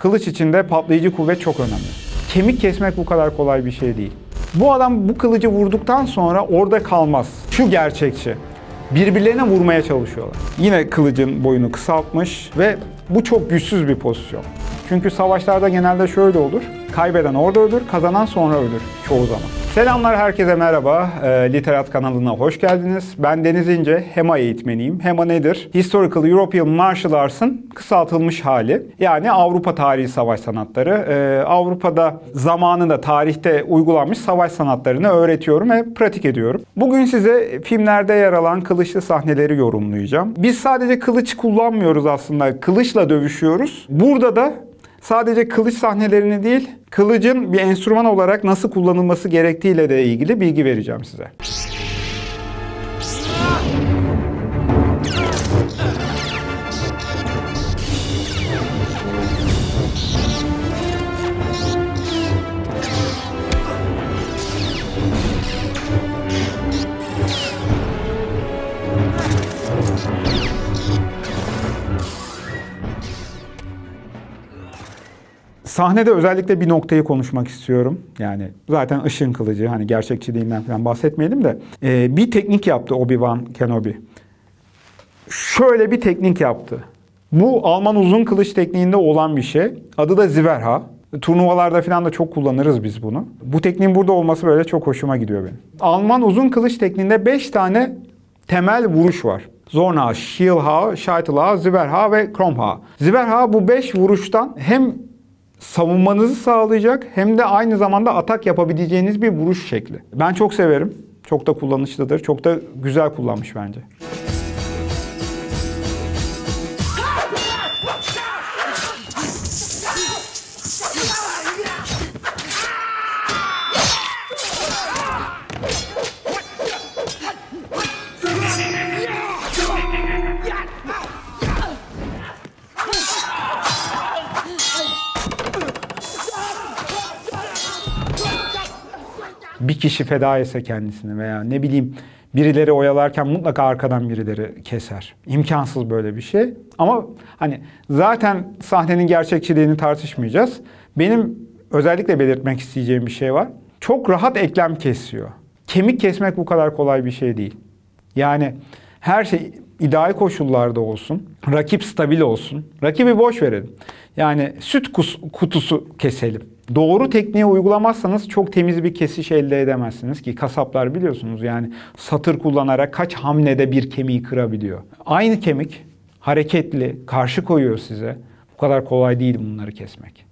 Kılıç içinde patlayıcı kuvvet çok önemli. Kemik kesmek bu kadar kolay bir şey değil. Bu adam bu kılıcı vurduktan sonra orada kalmaz. Şu gerçekçi. Birbirlerine vurmaya çalışıyorlar. Yine kılıcın boyunu kısaltmış ve bu çok güçsüz bir pozisyon. Çünkü savaşlarda genelde şöyle olur. Kaybeden orada ölür, kazanan sonra ölür çoğu zaman. Selamlar, herkese merhaba. Literat kanalına hoş geldiniz. Ben Deniz İnce, HEMA eğitmeniyim. HEMA nedir? Historical European Martial Arts'ın kısaltılmış hali. Yani Avrupa tarihi savaş sanatları. Avrupa'da zamanında, tarihte uygulanmış savaş sanatlarını öğretiyorum ve pratik ediyorum. Bugün size filmlerde yer alan kılıçlı sahneleri yorumlayacağım. Biz sadece kılıç kullanmıyoruz aslında. Kılıçla dövüşüyoruz. Burada da sadece kılıç sahnelerini değil, kılıcın bir enstrüman olarak nasıl kullanılması gerektiğiyle de ilgili bilgi vereceğim size. Sahnede özellikle bir noktayı konuşmak istiyorum. Yani zaten ışın kılıcı, hani gerçekçiliğinden falan bahsetmeyelim de. Bir teknik yaptı Obi-Wan Kenobi. Şöyle bir teknik yaptı. Bu Alman uzun kılıç tekniğinde olan bir şey. Adı da Zwerha. Turnuvalarda falan da çok kullanırız biz bunu. Bu tekniğin burada olması böyle çok hoşuma gidiyor benim. Alman uzun kılıç tekniğinde 5 tane temel vuruş var. Zornha, Schildha, Scheitelha, Zwerha ve Kromha. Zwerha bu 5 vuruştan hem savunmanızı sağlayacak hem de aynı zamanda atak yapabileceğiniz bir vuruş şekli. Ben çok severim. Çok da kullanışlıdır. Çok da güzel kullanmış bence. Bir kişi feda etse kendisini veya ne bileyim birileri oyalarken mutlaka arkadan birileri keser. İmkansız böyle bir şey. Ama hani zaten sahnenin gerçekçiliğini tartışmayacağız. Benim özellikle belirtmek isteyeceğim bir şey var. Çok rahat eklem kesiyor. Kemik kesmek bu kadar kolay bir şey değil. Yani her şey ideal koşullarda olsun. Rakip stabil olsun. Rakibi boş verelim. Yani süt kutusu keselim. Doğru tekniği uygulamazsanız çok temiz bir kesiş elde edemezsiniz ki kasaplar biliyorsunuz yani satır kullanarak kaç hamlede bir kemiği kırabiliyor. Aynı kemik hareketli, karşı koyuyor size. Bu kadar kolay değil bunları kesmek.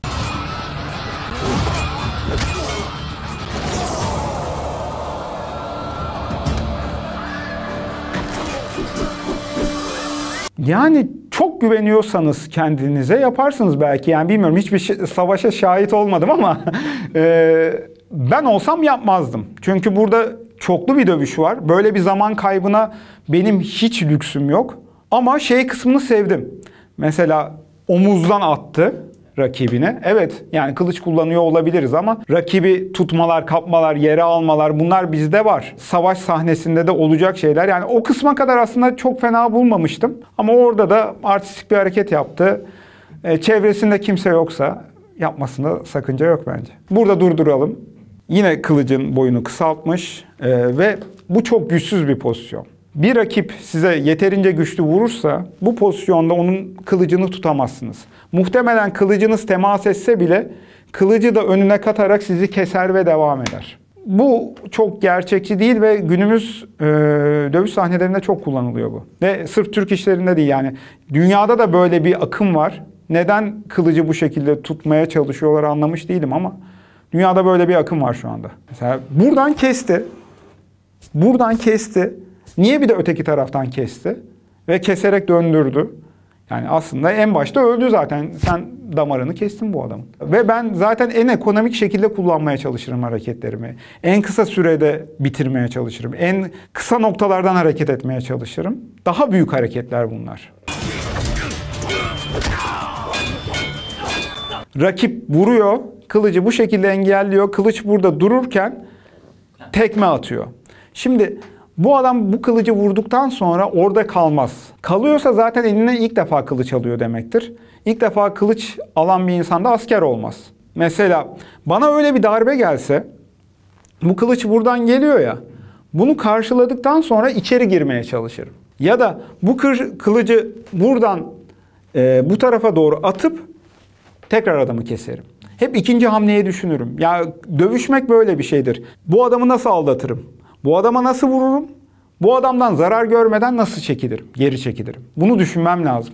Yani çok güveniyorsanız kendinize yaparsınız belki. Yani bilmiyorum, hiçbir savaşa şahit olmadım ama ben olsam yapmazdım. Çünkü burada çoklu bir dövüş var. Böyle bir zaman kaybına benim hiç lüksüm yok. Ama şey kısmını sevdim. Mesela omuzdan attı rakibine. Evet, yani kılıç kullanıyor olabiliriz ama rakibi tutmalar, kapmalar, yere almalar bunlar bizde var. Savaş sahnesinde de olacak şeyler. Yani o kısma kadar aslında çok fena bulmamıştım. Ama orada da artistik bir hareket yaptı. Çevresinde kimse yoksa yapmasında sakınca yok bence. Burada durduralım. Yine kılıcın boyunu kısaltmış ve bu çok güçsüz bir pozisyon. Bir rakip size yeterince güçlü vurursa bu pozisyonda onun kılıcını tutamazsınız. Muhtemelen kılıcınız temas etse bile kılıcı da önüne katarak sizi keser ve devam eder. Bu çok gerçekçi değil ve günümüz dövüş sahnelerinde çok kullanılıyor bu. Ve sırf Türk işlerinde değil, yani dünyada da böyle bir akım var. Neden kılıcı bu şekilde tutmaya çalışıyorlar anlamış değilim ama dünyada böyle bir akım var şu anda. Mesela buradan kesti. Buradan kesti. Niye bir de öteki taraftan kesti? Ve keserek döndürdü. Yani aslında en başta öldü zaten. Sen damarını kestin bu adamın. Ve ben zaten en ekonomik şekilde kullanmaya çalışırım hareketlerimi. En kısa sürede bitirmeye çalışırım. En kısa noktalardan hareket etmeye çalışırım. Daha büyük hareketler bunlar. Rakip vuruyor. Kılıcı bu şekilde engelliyor. Kılıç burada dururken tekme atıyor. Şimdi bu adam bu kılıcı vurduktan sonra orada kalmaz. Kalıyorsa zaten eline ilk defa kılıç alıyor demektir. İlk defa kılıç alan bir insan da asker olmaz. Mesela bana öyle bir darbe gelse, bu kılıç buradan geliyor ya, bunu karşıladıktan sonra içeri girmeye çalışırım. Ya da bu kılıcı buradan bu tarafa doğru atıp tekrar adamı keserim. Hep ikinci hamleyi düşünürüm. Ya dövüşmek böyle bir şeydir. Bu adamı nasıl aldatırım? Bu adama nasıl vururum? Bu adamdan zarar görmeden nasıl çekilirim? Geri çekilirim. Bunu düşünmem lazım.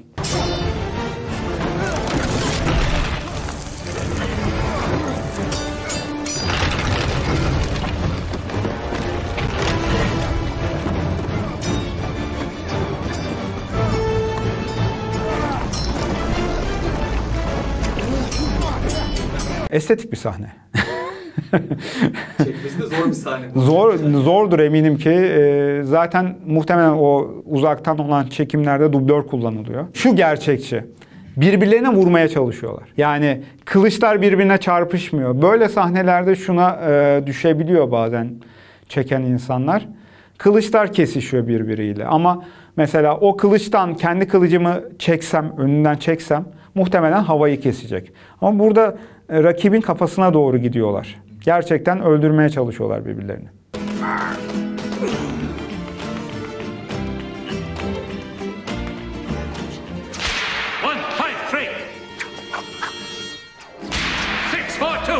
Estetik bir sahne. Çekmesi de zor bir sahne. Zordur eminim ki. Zaten muhtemelen o uzaktan olan çekimlerde dublör kullanılıyor. Şu gerçekçi. Birbirlerine vurmaya çalışıyorlar. Yani kılıçlar birbirine çarpışmıyor. Böyle sahnelerde şuna düşebiliyor bazen çeken insanlar. Kılıçlar kesişiyor birbiriyle. Ama mesela o kılıçtan kendi kılıcımı çeksem, önünden çeksem muhtemelen havayı kesecek. Ama burada rakibin kafasına doğru gidiyorlar. Gerçekten öldürmeye çalışıyorlar birbirlerini. One, five, three. 6, 4, 2.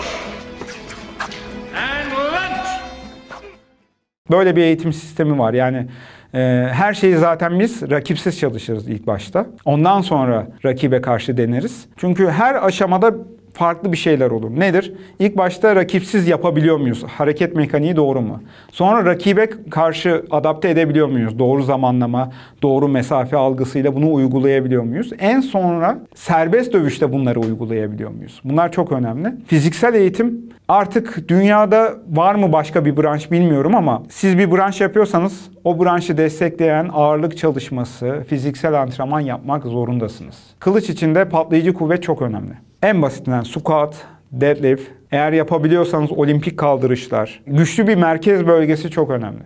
And lunge. Böyle bir eğitim sistemi var. Yani her şeyi zaten biz rakipsiz çalışırız ilk başta. Ondan sonra rakibe karşı deneriz. Çünkü her aşamada farklı bir şeyler olur. Nedir? İlk başta rakipsiz yapabiliyor muyuz? Hareket mekaniği doğru mu? Sonra rakibe karşı adapte edebiliyor muyuz? Doğru zamanlama, doğru mesafe algısıyla bunu uygulayabiliyor muyuz? En sonra serbest dövüşte bunları uygulayabiliyor muyuz? Bunlar çok önemli. Fiziksel eğitim artık dünyada var mı başka bir branş bilmiyorum ama siz bir branş yapıyorsanız o branşı destekleyen ağırlık çalışması, fiziksel antrenman yapmak zorundasınız. Kılıç için de patlayıcı kuvvet çok önemli. En basitinden squat, deadlift, eğer yapabiliyorsanız olimpik kaldırışlar, güçlü bir merkez bölgesi çok önemli.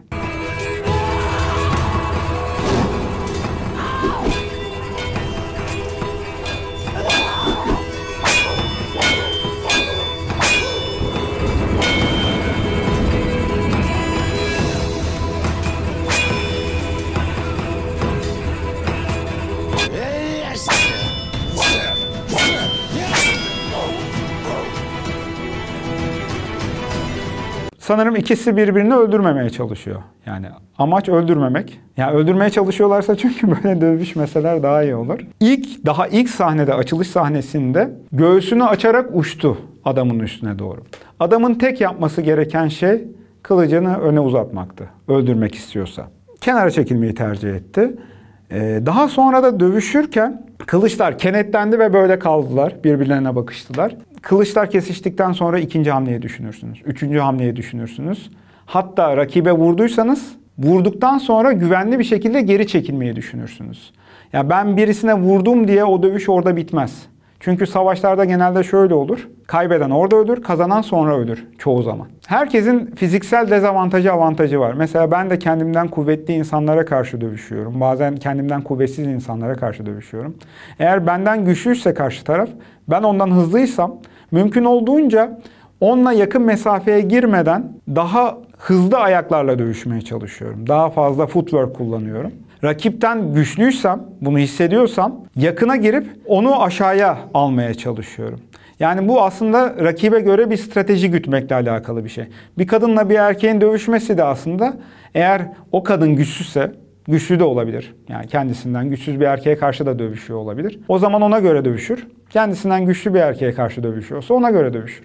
Sanırım ikisi birbirini öldürmemeye çalışıyor. Yani amaç öldürmemek. Yani öldürmeye çalışıyorlarsa çünkü böyle dövüşmeseler daha iyi olur. Daha ilk sahnede, açılış sahnesinde göğsünü açarak uçtu adamın üstüne doğru. Adamın tek yapması gereken şey kılıcını öne uzatmaktı. Öldürmek istiyorsa. Kenara çekilmeyi tercih etti. Daha sonra da dövüşürken kılıçlar kenetlendi ve böyle kaldılar. Birbirlerine bakıştılar. Kılıçlar kesiştikten sonra ikinci hamleyi düşünürsünüz. Üçüncü hamleyi düşünürsünüz. Hatta rakibe vurduysanız vurduktan sonra güvenli bir şekilde geri çekilmeyi düşünürsünüz. Ya ben birisine vurdum diye o dövüş orada bitmez. Çünkü savaşlarda genelde şöyle olur. Kaybeden orada ölür, kazanan sonra ölür çoğu zaman. Herkesin fiziksel dezavantajı, avantajı var. Mesela ben de kendimden kuvvetli insanlara karşı dövüşüyorum. Bazen kendimden kuvvetsiz insanlara karşı dövüşüyorum. Eğer benden güçlüyse karşı taraf, ben ondan hızlıysam mümkün olduğunca onunla yakın mesafeye girmeden daha hızlı ayaklarla dövüşmeye çalışıyorum. Daha fazla footwork kullanıyorum. Rakipten güçlüysem, bunu hissediyorsam yakına girip onu aşağıya almaya çalışıyorum. Yani bu aslında rakibe göre bir strateji gütmekle alakalı bir şey. Bir kadınla bir erkeğin dövüşmesi de aslında eğer o kadın güçsüzse, güçlü de olabilir. Yani kendisinden güçsüz bir erkeğe karşı da dövüşüyor olabilir. O zaman ona göre dövüşür. Kendisinden güçlü bir erkeğe karşı dövüşüyorsa ona göre dövüşür.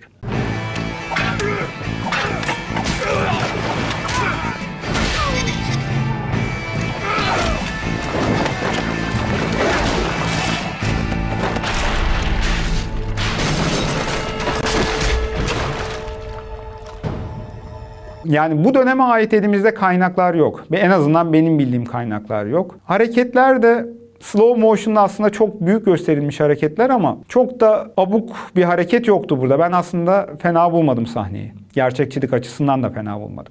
Yani bu döneme ait elimizde kaynaklar yok. Ve en azından benim bildiğim kaynaklar yok. Hareketler de slow motion'da aslında çok büyük gösterilmiş hareketler ama çok da abuk bir hareket yoktu burada. Ben aslında fena bulmadım sahneyi. Gerçekçilik açısından da fena bulmadım.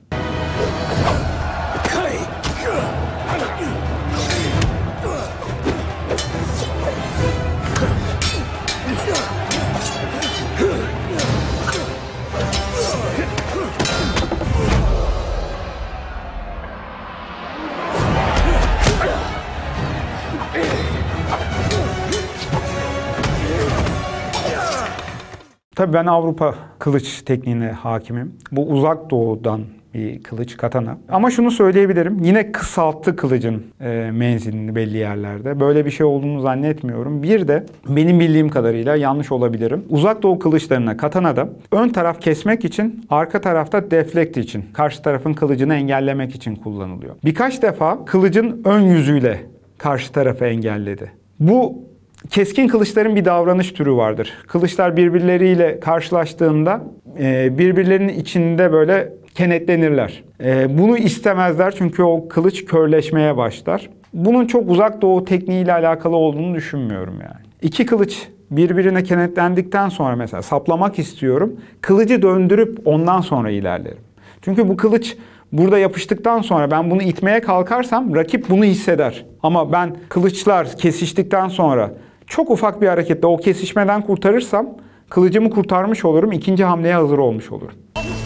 Tabii ben Avrupa kılıç tekniğine hakimim. Bu uzak doğudan bir kılıç, katana. Ama şunu söyleyebilirim. Yine kısalttı kılıcın menzilini belli yerlerde. Böyle bir şey olduğunu zannetmiyorum. Bir de benim bildiğim kadarıyla yanlış olabilirim. Uzak doğu kılıçlarına, katanada ön taraf kesmek için, arka tarafta deflect için, karşı tarafın kılıcını engellemek için kullanılıyor. Birkaç defa kılıcın ön yüzüyle karşı tarafı engelledi. Bu keskin kılıçların bir davranış türü vardır. Kılıçlar birbirleriyle karşılaştığında birbirlerinin içinde böyle kenetlenirler. Bunu istemezler çünkü o kılıç körleşmeye başlar. Bunun çok uzak doğu tekniğiyle alakalı olduğunu düşünmüyorum yani. İki kılıç birbirine kenetlendikten sonra mesela saplamak istiyorum. Kılıcı döndürüp ondan sonra ilerlerim. Çünkü bu kılıç burada yapıştıktan sonra ben bunu itmeye kalkarsam rakip bunu hisseder. Ama ben kılıçlar kesiştikten sonra çok ufak bir hareketle o kesişmeden kurtarırsam kılıcımı kurtarmış olurum. İkinci hamleye hazır olmuş olurum.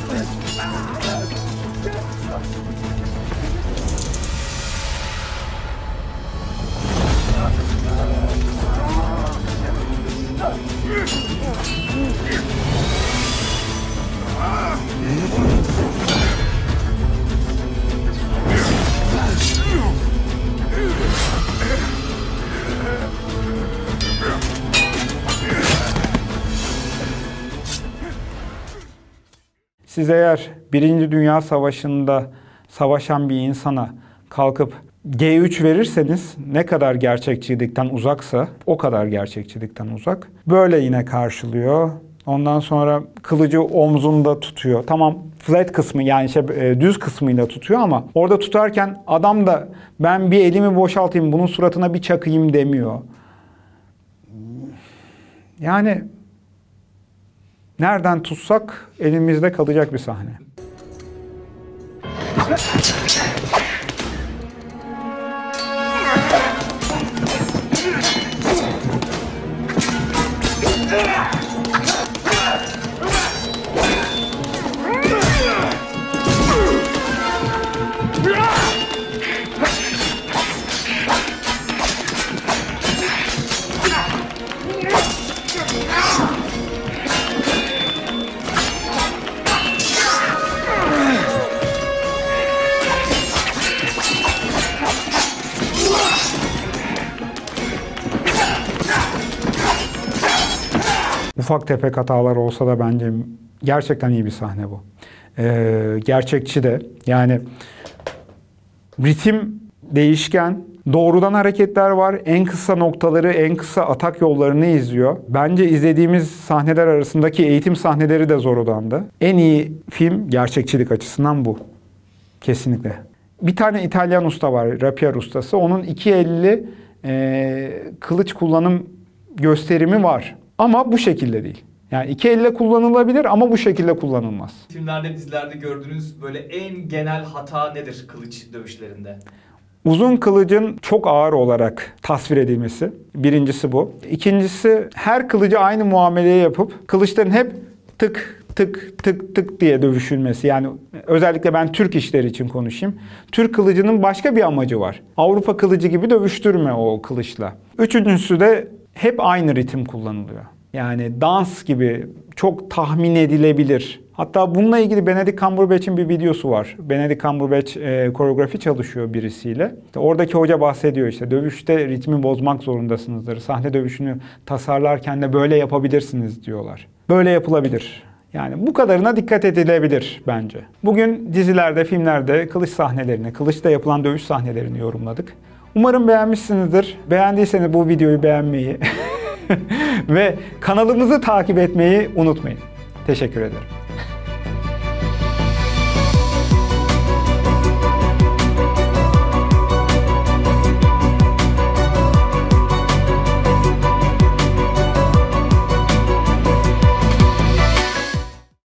Siz eğer Birinci Dünya Savaşı'nda savaşan bir insana kalkıp G3 verirseniz ne kadar gerçekçilikten uzaksa o kadar gerçekçilikten uzak. Böyle yine karşılıyor. Ondan sonra kılıcı omzunda tutuyor. Tamam flat kısmı yani düz kısmıyla tutuyor ama orada tutarken adam da ben bir elimi boşaltayım bunun suratına bir çakayım demiyor. Yani nereden tutsak elimizde kalacak bir sahne. Ufak tefek hatalar olsa da bence gerçekten iyi bir sahne bu. Gerçekçi de yani ritim değişken, doğrudan hareketler var. En kısa noktaları, en kısa atak yollarını izliyor. Bence izlediğimiz sahneler arasındaki eğitim sahneleri de zor odandı. En iyi film gerçekçilik açısından bu. Kesinlikle. Bir tane İtalyan usta var, rapier ustası. Onun 2.50 kılıç kullanım gösterimi var. Ama bu şekilde değil. Yani iki elle kullanılabilir ama bu şekilde kullanılmaz. Filmlerde, dizilerde gördüğünüz böyle en genel hata nedir kılıç dövüşlerinde? Uzun kılıcın çok ağır olarak tasvir edilmesi. Birincisi bu. İkincisi her kılıcı aynı muameleyi yapıp kılıçların hep tık tık tık tık diye dövüşülmesi. Yani özellikle ben Türk işleri için konuşayım. Türk kılıcının başka bir amacı var. Avrupa kılıcı gibi dövüştürme o kılıçla. Üçüncüsü de hep aynı ritim kullanılıyor. Yani dans gibi çok tahmin edilebilir. Hatta bununla ilgili Benedict Cumberbatch'in bir videosu var. Benedict Cumberbatch koreografi çalışıyor birisiyle. İşte oradaki hoca bahsediyor işte dövüşte ritmi bozmak zorundasınızdır. Sahne dövüşünü tasarlarken de böyle yapabilirsiniz diyorlar. Böyle yapılabilir. Yani bu kadarına dikkat edilebilir bence. Bugün dizilerde, filmlerde kılıç sahnelerini, kılıçla yapılan dövüş sahnelerini yorumladık. Umarım beğenmişsinizdir. Beğendiyseniz bu videoyu beğenmeyi ve kanalımızı takip etmeyi unutmayın. Teşekkür ederim.